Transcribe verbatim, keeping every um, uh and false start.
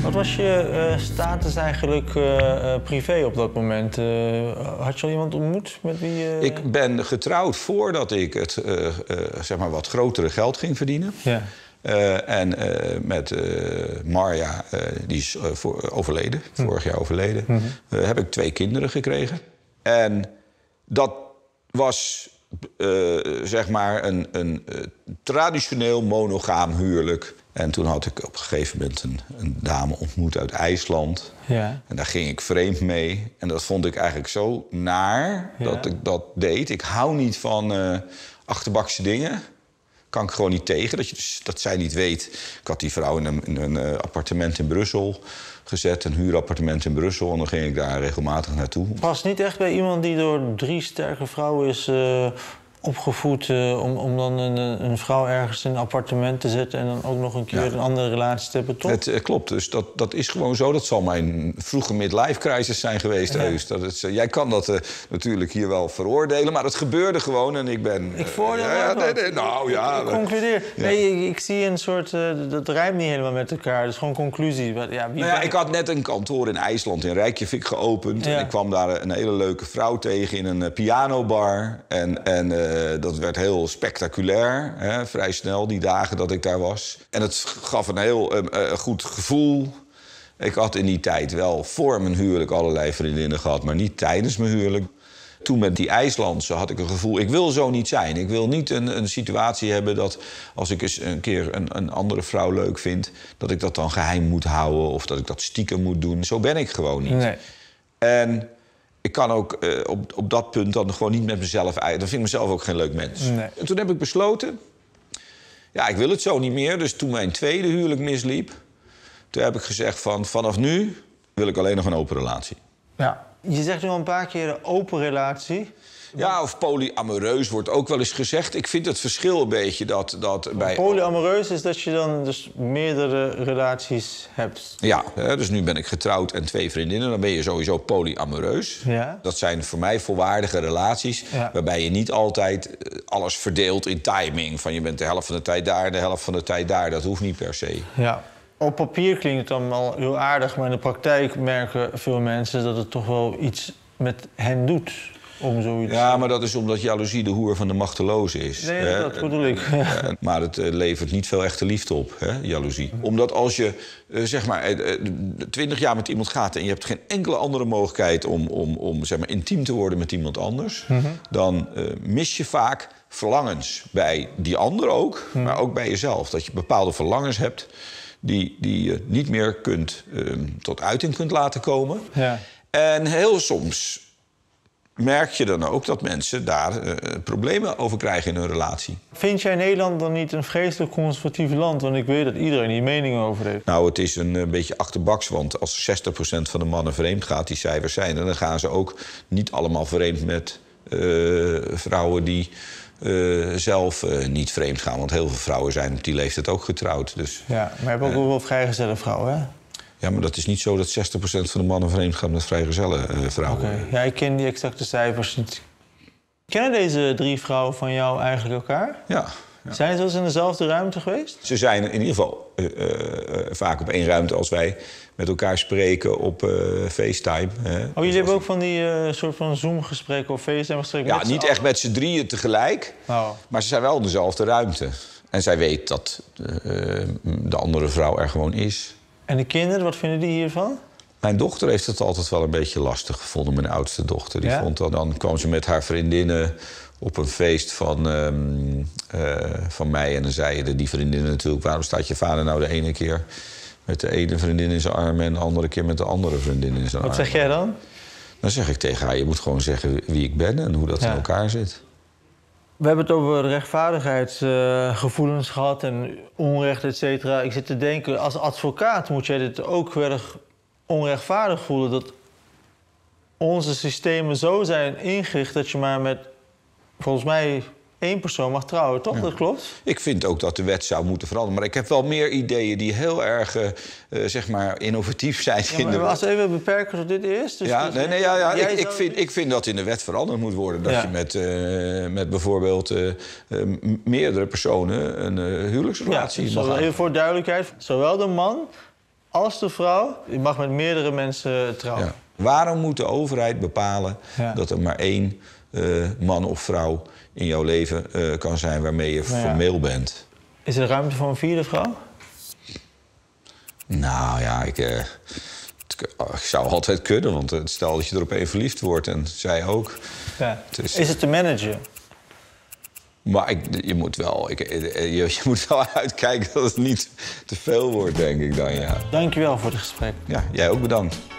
Wat was je uh, status eigenlijk uh, uh, privé op dat moment? Uh, had je al iemand ontmoet met wie... Uh... Ik ben getrouwd voordat ik het uh, uh, zeg maar wat grotere geld ging verdienen. Ja. Uh, en uh, met uh, Marja, uh, die is uh, voor, overleden, hm. vorig jaar overleden, mm-hmm. uh, heb ik twee kinderen gekregen. En dat was uh, zeg maar een, een uh, traditioneel monogaam huwelijk. En toen had ik op een gegeven moment een, een dame ontmoet uit IJsland. Ja. En daar ging ik vreemd mee. En dat vond ik eigenlijk zo naar ja. dat ik dat deed. Ik hou niet van uh, achterbakse dingen. Kan ik gewoon niet tegen, dat, je dus, dat zij niet weet. Ik had die vrouw in een, in een uh, appartement in Brussel gezet, een huurappartement in Brussel. En dan ging ik daar regelmatig naartoe. Past niet echt bij iemand die door drie sterke vrouwen is uh, opgevoed... Uh, om, om dan een, een vrouw ergens in een appartement te zetten... en dan ook nog een keer ja. een andere relatie te hebben, toch? Het uh, klopt, dus dat, dat is gewoon zo. Dat zal mijn vroege midlife crisis zijn geweest, ja. Eus. Dat is, uh, jij kan dat uh, natuurlijk hier wel veroordelen, maar het gebeurde gewoon en ik ben... Ik voordeel uh, ja, nee, nee, nou ja... Ik, ik concludeer. Ja. Nee, ik, ik zie een soort... Uh, dat rijmt niet helemaal met elkaar, dat is gewoon conclusie. Ja, wie nou ja, ik had net een kantoor in IJsland, in Reykjavik, geopend. Ja. En ik kwam daar een hele leuke vrouw tegen in een uh, pianobar. En, en uh, dat werd heel spectaculair, hè, vrij snel, die dagen dat ik daar was. En het gaf een heel uh, uh, goed gevoel. Ik had in die tijd wel voor mijn huwelijk allerlei vriendinnen gehad... maar niet tijdens mijn huwelijk. Toen met die IJslandse had ik een gevoel... ik wil zo niet zijn. Ik wil niet een, een situatie hebben dat als ik eens een keer een, een andere vrouw leuk vind... dat ik dat dan geheim moet houden of dat ik dat stiekem moet doen. Zo ben ik gewoon niet. Nee. En ik kan ook uh, op, op dat punt dan gewoon niet met mezelf uit. Dan vind ik mezelf ook geen leuk mens. Nee. En toen heb ik besloten... ja, ik wil het zo niet meer. Dus toen mijn tweede huwelijk misliep... toen heb ik gezegd van vanaf nu wil ik alleen nog een open relatie. Ja. Je zegt nu al een paar keer een open relatie. Ja, of polyamoreus wordt ook wel eens gezegd. Ik vind het verschil een beetje dat... dat bij... Polyamoreus is dat je dan dus meerdere relaties hebt. Ja, dus nu ben ik getrouwd en twee vriendinnen. Dan ben je sowieso polyamoreus. Ja. Dat zijn voor mij volwaardige relaties... Ja. waarbij je niet altijd alles verdeelt in timing. Van je bent de helft van de tijd daar, de helft van de tijd daar. Dat hoeft niet per se. Ja. Op papier klinkt het dan wel heel aardig... maar in de praktijk merken veel mensen dat het toch wel iets met hen doet... om zoiets... Ja, maar dat is omdat jaloezie de hoer van de machteloze is. Nee, hè? Dat bedoel ik. Ja. Maar het uh, levert niet veel echte liefde op, hè, jaloezie. Omdat als je uh, zeg maar twintig jaar met iemand gaat... en je hebt geen enkele andere mogelijkheid om, om, om zeg maar, intiem te worden met iemand anders... Mm-hmm. dan uh, mis je vaak verlangens bij die ander ook, mm. maar ook bij jezelf. Dat je bepaalde verlangens hebt... die, die je niet meer kunt, um, tot uiting kunt laten komen. Ja. En heel soms merk je dan ook dat mensen daar uh, problemen over krijgen in hun relatie. Vind jij Nederland dan niet een vreselijk conservatief land? Want ik weet dat iedereen hier meningen over heeft. Nou, het is een, een beetje achterbaks, want als zestig procent van de mannen vreemd gaat, die cijfers zijn... en dan gaan ze ook niet allemaal vreemd met uh, vrouwen die... Uh, zelf uh, niet vreemd gaan. Want heel veel vrouwen zijn op die leeftijd ook getrouwd. Dus, ja, maar je hebt ook uh, wel vrijgezelle vrouwen, hè? Ja, maar dat is niet zo dat zestig procent van de mannen vreemd gaat met vrijgezelle uh, vrouwen. Oké, okay. Ja, ik ken die exacte cijfers niet. Kennen deze drie vrouwen van jou eigenlijk elkaar? Ja. Ja. Zijn ze wel eens in dezelfde ruimte geweest? Ze zijn in ieder geval uh, uh, vaak op één ruimte als wij met elkaar spreken op uh, FaceTime. Hè. Oh, jullie hebben ook van die uh, soort van Zoom-gesprekken of FaceTime-gesprekken? Ja, niet echt met z'n drieën tegelijk, oh. maar ze zijn wel in dezelfde ruimte. En zij weet dat uh, de andere vrouw er gewoon is. En de kinderen, wat vinden die hiervan? Mijn dochter heeft het altijd wel een beetje lastig gevonden, mijn oudste dochter. Die ja? vond dat, dan kwam ze met haar vriendinnen op een feest van, um, uh, van mij. En dan zeiden die vriendinnen natuurlijk... waarom staat je vader nou de ene keer met de ene vriendin in zijn armen... en de andere keer met de andere vriendin in zijn armen? Wat zeg jij dan? Dan zeg ik tegen haar, je moet gewoon zeggen wie ik ben... en hoe dat ja. in elkaar zit. We hebben het over rechtvaardigheidsgevoelens uh, gehad en onrecht, et cetera. Ik zit te denken, als advocaat moet jij dit ook heel erg onrechtvaardig voelen... dat onze systemen zo zijn ingericht dat je maar met, volgens mij, één persoon mag trouwen, toch? Ja. Dat klopt? Ik vind ook dat de wet zou moeten veranderen. Maar ik heb wel meer ideeën die heel erg uh, zeg maar innovatief zijn. Ja, maar, maar als we even beperken tot dit eerst... Dus ja, dus, nee, nee, ja, ja. Ik, zou... ik, vind, ik vind dat in de wet veranderd moet worden. Dat ja. je met, uh, met bijvoorbeeld uh, uh, meerdere personen een uh, huwelijksrelatie ja, mag dus even voor duidelijkheid. Zowel de man als de vrouw, je mag met meerdere mensen trouwen. Ja. Waarom moet de overheid bepalen Ja. dat er maar één uh, man of vrouw in jouw leven uh, kan zijn waarmee je Nou ja. formeel bent? Is er ruimte voor een vierde vrouw? Nou ja, ik, uh, het, ik zou altijd kunnen, want uh, stel dat je er op één verliefd wordt en zij ook. Ja. Dus, is het te managen? Maar ik, je, moet wel, ik, je, je moet wel uitkijken dat het niet te veel wordt, denk ik dan, ja. Dankjewel voor het gesprek. Ja, jij ook bedankt.